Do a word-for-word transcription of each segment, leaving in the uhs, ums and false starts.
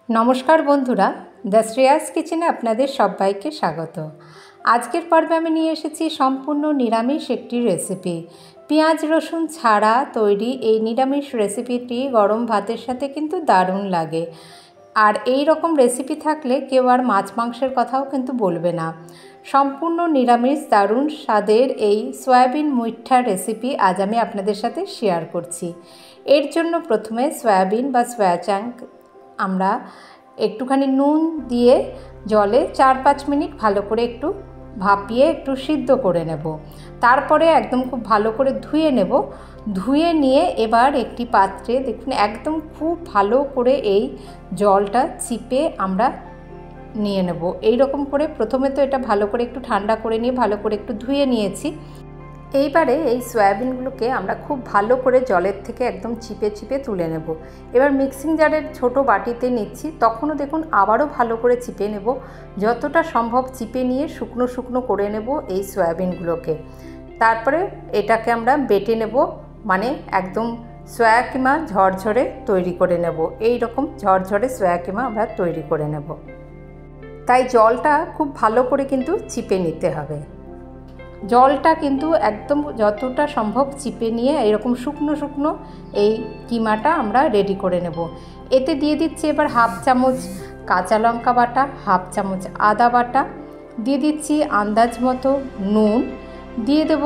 नमस्कार बंधुरा द श्रेयास किचेने आपनादेर सबाइके स्वागत। आजकेर पर्वे आमि निये एसेछि सम्पूर्ण निरामिष एकटी रेसिपि। पेঁয়াজ रसुन छाड़ा तैरी এই निरामिष रेसिपिटी गरम भातेर साथे किन्तु दारुण लागे। আর এই রকম রেসিপি থাকলে কেউ আর মাছ মাংসের কথাও কিন্তু বলবে না। সম্পূর্ণ নিরামিষ দারুণ স্বাদের এই সয়াবিন মুইঠা রেসিপি আজ আমি আপনাদের সাথে শেয়ার করছি। এর জন্য প্রথমে সয়াবিন বা সয়া চাঙ্ক আমরা একটুখানি নুন দিয়ে জলে চার পাঁচ মিনিট ভালো করে একটু ভাপিয়ে একটু সিদ্ধ করে নেব। তারপরে একদম খুব ভালো করে ধুয়ে নেব। ধুয়ে নিয়ে এবার একটি পাত্রে দেখুন একদম খুব ভালো করে এই জলটা চিপে আমরা নিয়ে নেব। এই রকম করে প্রথমে তো এটা ভালো করে একটু ঠান্ডা করে নিয়ে ভালো করে একটু ধুয়ে নিয়েছি। এইবারে এই সয়াবিনগুলোকে আমরা খুব ভালো করে জলের থেকে একদম চিপে চিপে তুলে নেব। এবার মিক্সিং জারের ছোট বাটিতে নিচ্ছি, তখনও দেখুন আবারও ভালো করে চিপে নেব। যতটা সম্ভব চিপে নিয়ে শুকনো শুকনো করে নেব এই সয়াবিনগুলোকে। তারপরে এটাকে আমরা বেটে নেব, মানে একদম সয়া কিমা ঝরঝরে তৈরি করে নেব। এই রকম ঝরঝরে সয়া কিমা আমরা তৈরি করে নেব। তাই জলটা খুব ভালো করে কিন্তু চিপে নিতে হবে। জলটা কিন্তু একদম যতটা সম্ভব চিপে নিয়ে এরকম শুকনো শুকনো এই কিমাটা আমরা রেডি করে নেব। এতে দিয়ে দিচ্ছি এবার হাফ চামচ কাঁচা লঙ্কা বাটা, হাফ চামচ আদা বাটা, দিয়ে দিচ্ছি আন্দাজ মতো নুন, দিয়ে দেব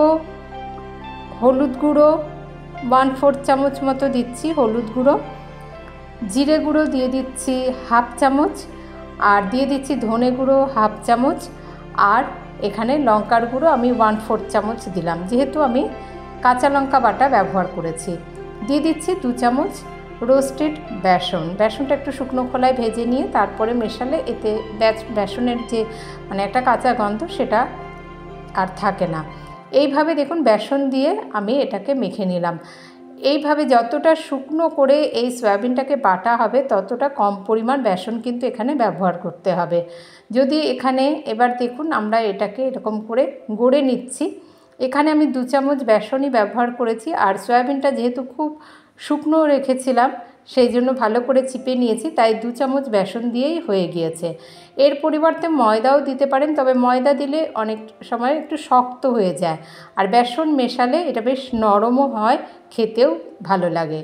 হলুদ গুঁড়ো ওয়ান ফোর্থ চামচ মতো দিচ্ছি হলুদ গুঁড়ো, জিরে গুঁড়ো দিয়ে দিচ্ছি হাফ চামচ, আর দিয়ে দিচ্ছি ধনে গুঁড়ো হাফ চামচ, আর এখানে লঙ্কার গুঁড়ো আমি ওয়ান ফোর্থ চামচ দিলাম, যেহেতু আমি কাঁচা লঙ্কা বাটা ব্যবহার করেছি। দিয়ে দিচ্ছি দু চামচ রোস্টেড বেসন। বেসনটা একটু শুকনো খোলায় ভেজে নিয়ে তারপরে মেশালে এতে বেসনের যে মানে একটা কাঁচা গন্ধ সেটা আর থাকে না। এইভাবে দেখুন বেসন দিয়ে আমি এটাকে মেখে নিলাম। এইভাবে যতটা শুকনো করে এই সয়াবিনটাকে বাটা হবে ততটা কম পরিমাণ বেসন কিন্তু এখানে ব্যবহার করতে হবে। যদি এখানে এবার দেখুন আমরা এটাকে এরকম করে গড়ে নিচ্ছি। এখানে আমি দু চামচ বেসনই ব্যবহার করেছি, আর সয়াবিনটা যেহেতু খুব শুকনো রেখেছিলাম সেই জন্য ভালো করে চিপে নিয়েছি, তাই দু চামচ বেসন দিয়েই হয়ে গিয়েছে। এর পরিবর্তে ময়দাও দিতে পারেন, তবে ময়দা দিলে অনেক সময় একটু শক্ত হয়ে যায়, আর বেসন মেশালে এটা বেশ নরমও হয়, খেতেও ভালো লাগে।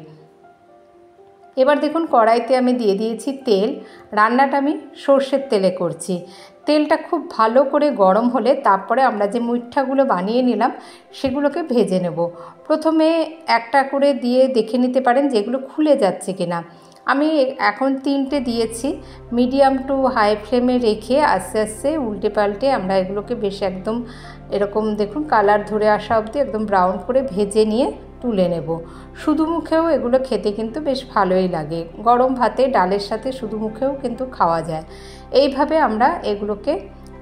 এবার দেখুন কড়াইতে আমি দিয়ে দিয়েছি তেল। রান্নাটা আমি সর্ষের তেলে করছি। তেলটা খুব ভালো করে গরম হলে তারপরে আমরা যে মুইঠাগুলো বানিয়ে নিলাম সেগুলোকে ভেজে নেব। প্রথমে একটা করে দিয়ে দেখে নিতে পারেন যেগুলো খুলে যাচ্ছে কিনা। আমি এখন তিনটে দিয়েছি। মিডিয়াম টু হাই ফ্লেমে রেখে আস্তে আস্তে উল্টে পাল্টে আমরা এগুলোকে বেশ একদম এরকম দেখুন কালার ধরে আসা অবধি একদম ব্রাউন করে ভেজে নিয়ে তুলে নেব। শুধু মুখেও এগুলো খেতে কিন্তু বেশ ভালোই লাগে। গরম ভাতে ডালের সাথে শুধু মুখেও কিন্তু খাওয়া যায়। এইভাবে আমরা এগুলোকে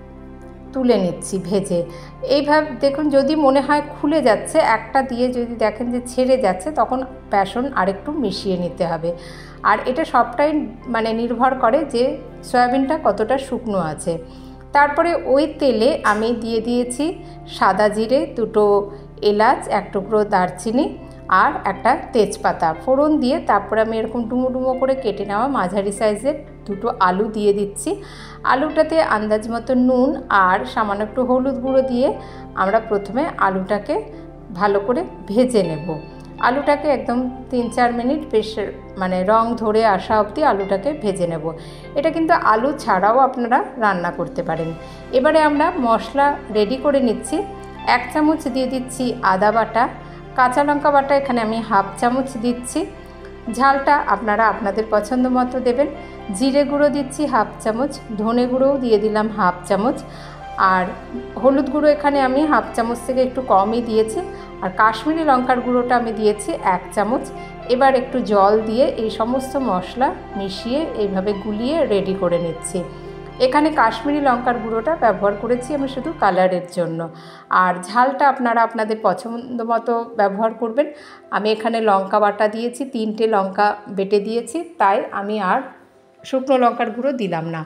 তুলে নিচ্ছি ভেজে। এইভাবে দেখুন যদি মনে হয় খুলে যাচ্ছে, একটা দিয়ে যদি দেখেন যে ছেড়ে যাচ্ছে, তখন বেসন আরেকটু মিশিয়ে নিতে হবে। আর এটা সবটাই মানে নির্ভর করে যে সয়াবিনটা কতটা শুকনো আছে। তারপরে ওই তেলে আমি দিয়ে দিয়েছি সাদা জিরে, দুটো এলাচ, এক টুকরো দারচিনি আর একটা তেজপাতা ফোড়ন দিয়ে তারপরে আমি এরকম ডুমো ডুমো করে কেটে নেওয়া মাঝারি সাইজের দুটো আলু দিয়ে দিচ্ছি। আলুটাতে আন্দাজ মতো নুন আর সামান্য একটু হলুদ গুঁড়ো দিয়ে আমরা প্রথমে আলুটাকে ভালো করে ভেজে নেব। আলুটাকে একদম তিন চার মিনিট বেশ মানে রং ধরে আসা অবধি আলুটাকে ভেজে নেব। এটা কিন্তু আলু ছাড়াও আপনারা রান্না করতে পারেন। এবারে আমরা মশলা রেডি করে নিচ্ছি। এক চামচ দিয়ে দিচ্ছি আদা বাটা, কাঁচা লঙ্কা বাটা এখানে আমি হাফ চামচ দিচ্ছি, ঝালটা আপনারা আপনাদের পছন্দ মতো দেবেন। জিরে গুঁড়ো দিচ্ছি হাফ চামচ, ধনে গুঁড়োও দিয়ে দিলাম হাফ চামচ, আর হলুদ গুঁড়ো এখানে আমি হাফ চামচ থেকে একটু কমই দিয়েছি, আর কাশ্মীরি লঙ্কার গুঁড়োটা আমি দিয়েছি এক চামচ। এবার একটু জল দিয়ে এই সমস্ত মশলা মিশিয়ে এইভাবে গুলিয়ে রেডি করে নিচ্ছি। এখানে কাশ্মীরি লঙ্কার গুঁড়োটা ব্যবহার করেছি আমি শুধু কালারের জন্য, আর ঝালটা আপনারা আপনাদের পছন্দ মতো ব্যবহার করবেন। আমি এখানে লঙ্কা বাটা দিয়েছি, তিনটে লঙ্কা বেটে দিয়েছি, তাই আমি আর শুকনো লঙ্কার গুঁড়ো দিলাম না।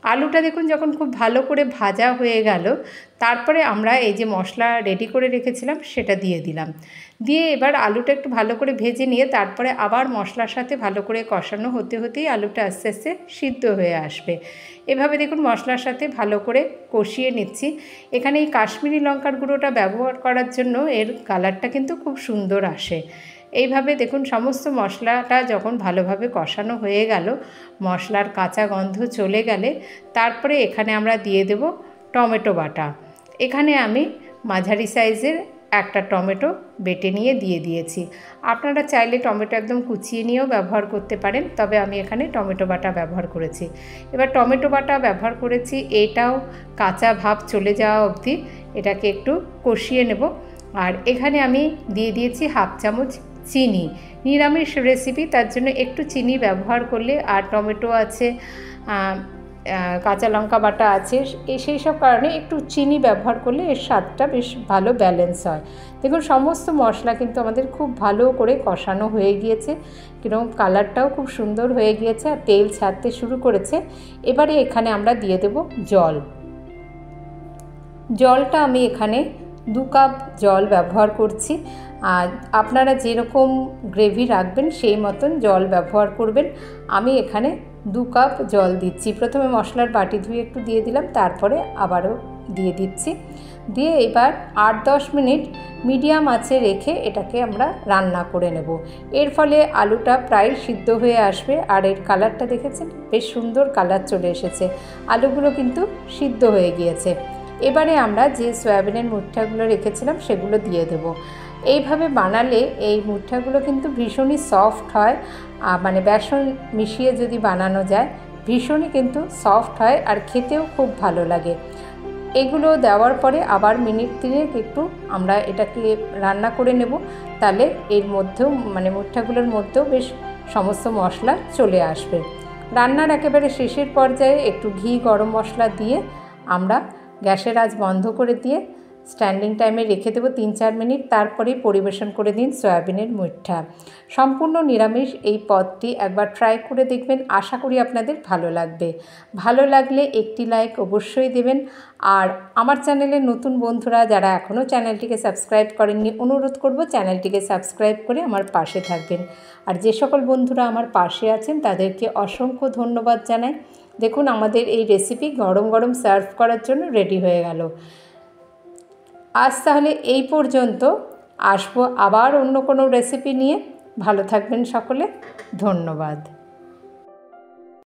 আলুটা দেখুন যখন খুব ভালো করে ভাজা হয়ে গেল, তারপরে আমরা এই যে মশলা রেডি করে রেখেছিলাম সেটা দিয়ে দিলাম। দিয়ে এবার আলুটা একটু ভালো করে ভেজে নিয়ে তারপরে আবার মশলার সাথে ভালো করে কষানো হতে হতেই আলুটা আস্তে আস্তে সিদ্ধ হয়ে আসবে। এভাবে দেখুন মশলার সাথে ভালো করে কষিয়ে নিচ্ছি। এখানে এই কাশ্মীরি লঙ্কার গুঁড়োটা ব্যবহার করার জন্য এর কালারটা কিন্তু খুব সুন্দর আসে। এইভাবে দেখুন সমস্ত মশলাটা যখন ভালোভাবে কষানো হয়ে গেল, মশলার কাঁচা গন্ধ চলে গেলে তারপরে এখানে আমরা দিয়ে দেব টমেটো বাটা। এখানে আমি মাঝারি সাইজের একটা টমেটো বেটে নিয়ে দিয়ে দিয়েছি। আপনারা চাইলে টমেটো একদম কুচিয়ে নিয়েও ব্যবহার করতে পারেন, তবে আমি এখানে টমেটো বাটা ব্যবহার করেছি। এবার টমেটো বাটা ব্যবহার করেছি, এটাও কাঁচা ভাব চলে যাওয়া অবধি এটাকে একটু কষিয়ে নেব। আর এখানে আমি দিয়ে দিয়েছি হাফ চামচ চিনি। নিরামিষ রেসিপি, তার জন্য একটু চিনি ব্যবহার করলে, আর টমেটো আছে, কাঁচা লঙ্কা বাটা আছে, সেই সব কারণে একটু চিনি ব্যবহার করলে এর স্বাদটা বেশ ভালো ব্যালেন্স হয়। দেখুন সমস্ত মশলা কিন্তু আমাদের খুব ভালো করে কষানো হয়ে গিয়েছে, কিরকম কালারটাও খুব সুন্দর হয়ে গিয়েছে আর তেল ছাড়তে শুরু করেছে। এবারে এখানে আমরা দিয়ে দেব জল। জলটা আমি এখানে দু কাপ জল ব্যবহার করছি। আর আপনারা যেরকম গ্রেভি রাখবেন সেই মতন জল ব্যবহার করবেন। আমি এখানে দু কাপ জল দিচ্ছি। প্রথমে মশলার বাটি ধুয়ে একটু দিয়ে দিলাম, তারপরে আবারও দিয়ে দিচ্ছি। দিয়ে এবার আট দশ মিনিট মিডিয়াম আঁচে রেখে এটাকে আমরা রান্না করে নেব। এর ফলে আলুটা প্রায় সিদ্ধ হয়ে আসবে। আর এর কালারটা দেখেছেন, বেশ সুন্দর কালার চলে এসেছে, আলুগুলো কিন্তু সিদ্ধ হয়ে গিয়েছে। এবারে আমরা যে সয়াবিনের মুঠাগুলো রেখেছিলাম সেগুলো দিয়ে দেব। এইভাবে বানালে এই মুঠাগুলো কিন্তু ভীষণই সফট হয়, মানে বেসন মিশিয়ে যদি বানানো যায় ভীষণই কিন্তু সফট হয় আর খেতেও খুব ভালো লাগে। এগুলো দেওয়ার পরে আবার মিনিট তিনেক একটু আমরা এটাকে রান্না করে নেব, তাহলে এর মধ্যেও মানে মুঠাগুলোর মধ্যেও বেশ সমস্ত মশলা চলে আসবে। রান্নার একেবারে শেষের পর্যায়ে একটু ঘি গরম মশলা দিয়ে আমরা গ্যাসের আঁচ বন্ধ করে দিয়ে স্ট্যান্ডিং টাইমে রেখে দেবো তিন চার মিনিট। তারপরেই পরিবেশন করে দিন সয়াবিনের মুঠা। সম্পূর্ণ নিরামিষ এই পদটি একবার ট্রাই করে দেখবেন, আশা করি আপনাদের ভালো লাগবে। ভালো লাগলে একটি লাইক অবশ্যই দেবেন। আর আমার চ্যানেলের নতুন বন্ধুরা যারা এখনও চ্যানেলটিকে সাবস্ক্রাইব করেননি, অনুরোধ করব চ্যানেলটিকে সাবস্ক্রাইব করে আমার পাশে থাকবেন। আর যে সকল বন্ধুরা আমার পাশে আছেন তাদেরকে অসংখ্য ধন্যবাদ জানাই। দেখুন আমাদের এই রেসিপি গরম গরম সার্ভ করার জন্য রেডি হয়ে গেল। আজ তাহলে এই পর্যন্ত, আসবো আবার অন্য কোনো রেসিপি নিয়ে। ভালো থাকবেন সকলে, ধন্যবাদ।